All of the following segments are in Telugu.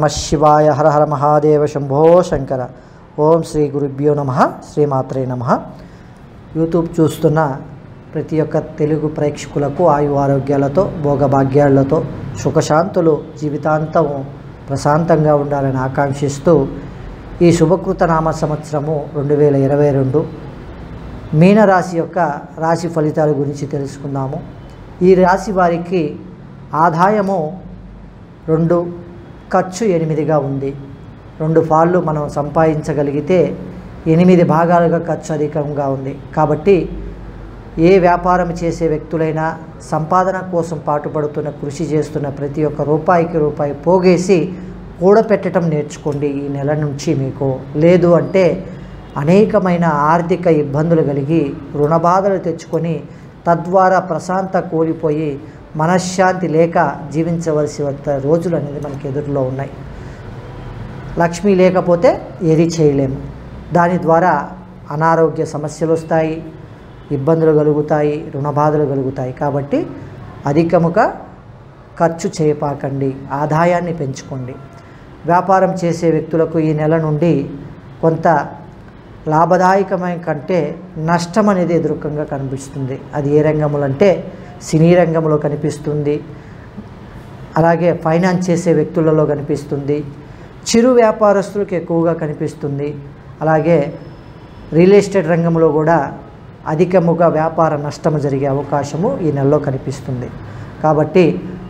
నమ శివాయ. హర హర మహాదేవ శంభో శంకర. ఓం శ్రీ గురుభ్యో నమ. శ్రీమాత్రే నమ. యూట్యూబ్ చూస్తున్న ప్రతి ఒక్క తెలుగు ప్రేక్షకులకు ఆయు ఆరోగ్యాలతో భోగభాగ్యాలతో సుఖశాంతులు జీవితాంతం ప్రశాంతంగా ఉండాలని ఆకాంక్షిస్తూ ఈ శుభకృత నామ సంవత్సరము 2022 మీన రాశి యొక్క రాశి ఫలితాల గురించి తెలుసుకుందాము. ఈ రాశి వారికి ఆదాయము 2, ఖర్చు 8గా ఉంది. 2 ఫాళ్ళు మనం సంపాదించగలిగితే 8 భాగాలుగా ఖర్చు అధికంగా ఉంది. కాబట్టి ఏ వ్యాపారం చేసే వ్యక్తులైనా సంపాదన కోసం పాటుపడుతున్న కృషి చేస్తున్న ప్రతి ఒక్క రూపాయికి రూపాయి పోగేసి కూడపెట్టడం నేర్చుకోండి ఈ నెల నుంచి. మీకు లేదు అంటే అనేకమైన ఆర్థిక ఇబ్బందులు కలిగి రుణబాధలు తెచ్చుకొని తద్వారా ప్రశాంత కోల్పోయి మనశ్శాంతి లేక జీవించవలసి వచ్చే రోజులు అనేది మనకి ఎదురులో ఉన్నాయి. లక్ష్మి లేకపోతే ఏది చేయలేము. దాని ద్వారా అనారోగ్య సమస్యలు వస్తాయి, ఇబ్బందులు కలుగుతాయి, రుణబాధలు కలుగుతాయి. కాబట్టి అధికముగా ఖర్చు చేయపాకండి, ఆదాయాన్ని పెంచుకోండి. వ్యాపారం చేసే వ్యక్తులకు ఈ నెల నుండి కొంత లాభదాయకమైన కంటే నష్టం అనేది ఎదురుకంగా కనిపిస్తుంది. అది ఏ రంగంలో అంటే సినీ రంగంలో కనిపిస్తుంది, అలాగే ఫైనాన్స్ చేసే వ్యక్తులలో కనిపిస్తుంది, చిరు వ్యాపారస్తులకు ఎక్కువగా కనిపిస్తుంది, అలాగే రియల్ ఎస్టేట్ రంగంలో కూడా అధికముగా వ్యాపార నష్టము జరిగే అవకాశము ఈ నెలలో కనిపిస్తుంది. కాబట్టి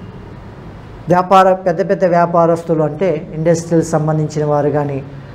పెద్ద పెద్ద వ్యాపారస్తులు అంటే ఇండస్ట్రీలకు సంబంధించిన వారు కానీ,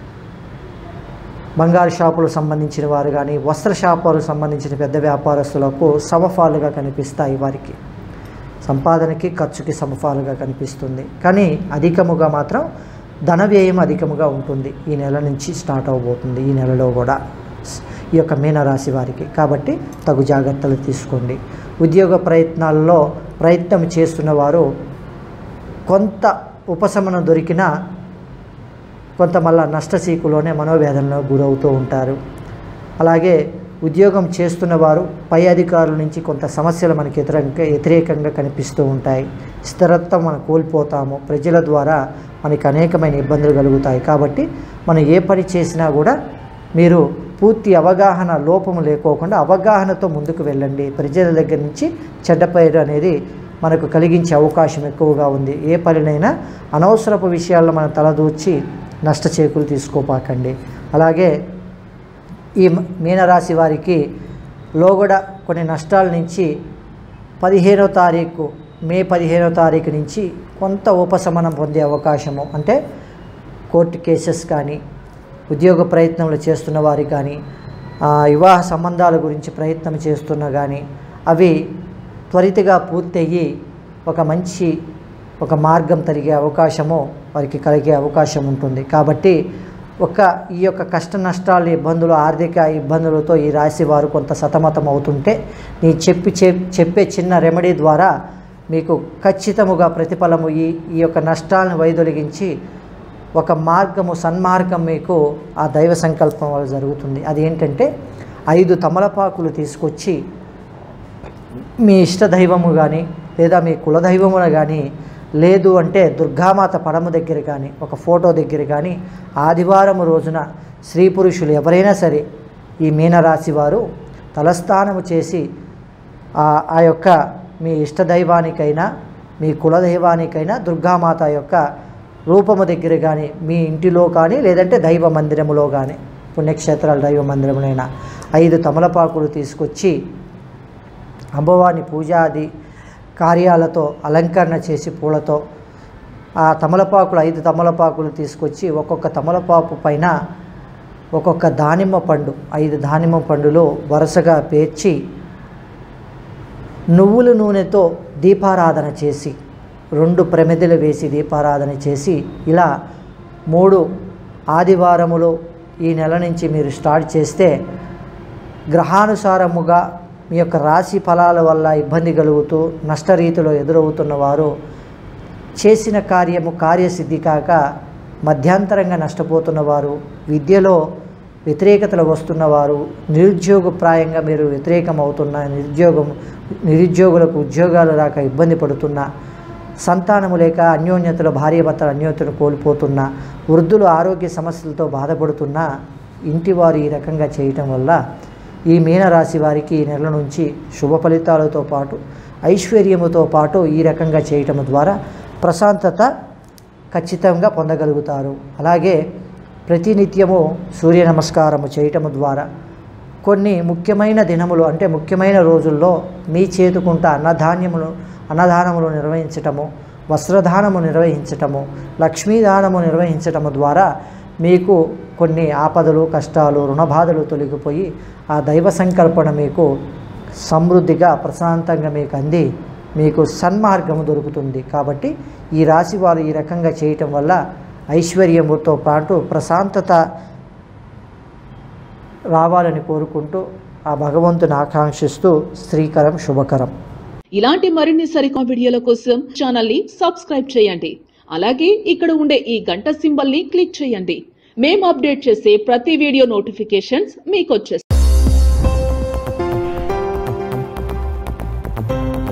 బంగారు షాపులకు సంబంధించిన వారు కానీ, వస్త్ర షాపులకు సంబంధించిన పెద్ద వ్యాపారస్తులకు సమఫాలుగా కనిపిస్తాయి. వారికి సంపాదనకి ఖర్చుకి సమఫాలుగా కనిపిస్తుంది. కానీ అధికముగా మాత్రం ధన వ్యయం అధికముగా ఉంటుంది. ఈ నెల నుంచి స్టార్ట్ అవబోతుంది, ఈ నెలలో కూడా ఈ యొక్క మీనరాశి వారికి. కాబట్టి తగు జాగ్రత్తలు తీసుకోండి. ఉద్యోగ ప్రయత్నాల్లో ప్రయత్నం చేస్తున్న వారు కొంత ఉపశమనం దొరికినా కొంత మళ్ళా నష్టసీకులోనే మనోవేదనలో గురవుతూ ఉంటారు. అలాగే ఉద్యోగం చేస్తున్న వారు పై అధికారుల నుంచి కొంత సమస్యలు మనకి వ్యతిరేకంగా కనిపిస్తూ ఉంటాయి. స్థిరత్వం మనం కోల్పోతాము. ప్రజల ద్వారా మనకి అనేకమైన ఇబ్బందులు కలుగుతాయి. కాబట్టి మనం ఏ పని చేసినా కూడా మీరు పూర్తి అవగాహన లోపము లేకోకుండా అవగాహనతో ముందుకు వెళ్ళండి. ప్రజల దగ్గర నుంచి చెడ్డ పేరు అనేది మనకు కలిగించే అవకాశం ఎక్కువగా ఉంది. ఏ పనినైనా అనవసరపు విషయాల్లో మనం తలదూర్చి నష్ట చేకూలు తీసుకోపాకండి. అలాగే ఈ మీనరాశి వారికి లోగడ కొన్ని నష్టాల నుంచి 15వ తారీఖు మే 15వ తారీఖు నుంచి కొంత ఉపశమనం పొందే అవకాశము, అంటే కోర్టు కేసెస్ కానీ, ఉద్యోగ ప్రయత్నంలో చేస్తున్న వారికి కానీ, వివాహ సంబంధాల గురించి ప్రయత్నం చేస్తున్న కానీ అవి త్వరితగా పూర్తయ్యి ఒక మార్గం కలిగే అవకాశము వారికి కలిగే అవకాశం ఉంటుంది. కాబట్టి ఈ యొక్క కష్ట నష్టాలు, ఇబ్బందులు, ఆర్థిక ఇబ్బందులతో ఈ రాశి వారు కొంత సతమతం అవుతుంటే చెప్పే చిన్న రెమెడీ ద్వారా మీకు ఖచ్చితముగా ప్రతిఫలము ఈ యొక్క నష్టాలను వైదొలిగించి ఒక మార్గము, సన్మార్గం మీకు ఆ దైవ సంకల్పం వల్ల జరుగుతుంది. అది ఏంటంటే 5 తమలపాకులు తీసుకొచ్చి మీ ఇష్టదైవము కానీ లేదా మీ కులదైవమును కానీ, లేదు అంటే దుర్గామాత పడము దగ్గర కానీ, ఒక ఫోటో దగ్గర కానీ ఆదివారం రోజున స్త్రీ పురుషులు ఎవరైనా సరే ఈ మీనరాశి వారు తలస్నానము చేసి ఆ యొక్క మీ ఇష్టదైవానికైనా మీ కులదైవానికైనా దుర్గామాత యొక్క రూపము దగ్గర కానీ, మీ ఇంటిలో కానీ, లేదంటే దైవ మందిరములో కానీ, పుణ్యక్షేత్రాల దైవ మందిరములైనా 5 తమలపాకులు తీసుకొచ్చి అమ్మవారిని పూజాది కార్యాలతో అలంకరణ చేసి పూలతో ఆ 5 తమలపాకులు తీసుకొచ్చి ఒక్కొక్క తమలపాకు పైన ఒక్కొక్క దానిమ్మ పండు, 5 దానిమ్మ పండులు వరుసగా పేర్చి నువ్వుల నూనెతో దీపారాధన చేసి 2 ప్రమిదలు వేసి దీపారాధన చేసి ఇలా 3 ఆదివారములు ఈ నెల నుంచి మీరు స్టార్ట్ చేస్తే గ్రహానుసారముగా మీ యొక్క రాశి ఫలాల వల్ల ఇబ్బంది కలుగుతూ నష్టరీతిలో ఎదురవుతున్న వారు చేసిన కార్యసిద్ధి కాక మధ్యాంతరంగా నష్టపోతున్నవారు, విద్యలో వ్యతిరేకతలు వస్తున్నవారు, నిరుద్యోగప్రాయంగా మీరు వ్యతిరేకం అవుతున్న నిరుద్యోగులకు ఉద్యోగాలు రాక ఇబ్బంది పడుతున్న సంతానము లేక అన్యోన్యతలు, భార్యాభర్తల అన్యోన్యతను కోల్పోతున్న, వృద్ధులు ఆరోగ్య సమస్యలతో బాధపడుతున్న ఇంటివారు ఈ రకంగా చేయటం వల్ల ఈ మీనరాశి వారికి ఈ నెల నుంచి శుభ ఫలితాలతో పాటు ఐశ్వర్యముతో పాటు ఈ రకంగా చేయటం ద్వారా ప్రశాంతత ఖచ్చితంగా పొందగలుగుతారు. అలాగే ప్రతినిత్యము సూర్య నమస్కారము చేయటం ద్వారా కొన్ని ముఖ్యమైన దినములు అంటే ముఖ్యమైన రోజుల్లో మీ చేతుకుంట అన్నదానములు నిర్వహించటము, వస్త్రదానము నిర్వహించటము, లక్ష్మీదానము నిర్వహించటము ద్వారా మీకు కొన్ని ఆపదలు, కష్టాలు, రుణబాధలు తొలగిపోయి ఆ దైవ సంకల్పన మీకు సమృద్ధిగా ప్రశాంతంగా మీకు అంది మీకు సన్మార్గము దొరుకుతుంది. కాబట్టి ఈ రాశి వారు ఈ రకంగా చేయటం వల్ల ఐశ్వర్యముతో పాటు ప్రశాంతత రావాలని కోరుకుంటూ ఆ భగవంతుని ఆకాంక్షిస్తూ శ్రీకరం శుభకరం. ఇలాంటి మరిన్ని సరికొత్త వీడియోల కోసం ఛానల్ ని సబ్స్క్రైబ్ చేయండి. అలాగే ఇక్కడ ఉండే ఈ గంట సింబల్ ని క్లిక్ చేయండి. మేము అప్డేట్ చేసే ప్రతి వీడియో నోటిఫికేషన్స్ మీకు వచ్చేస్తాయి.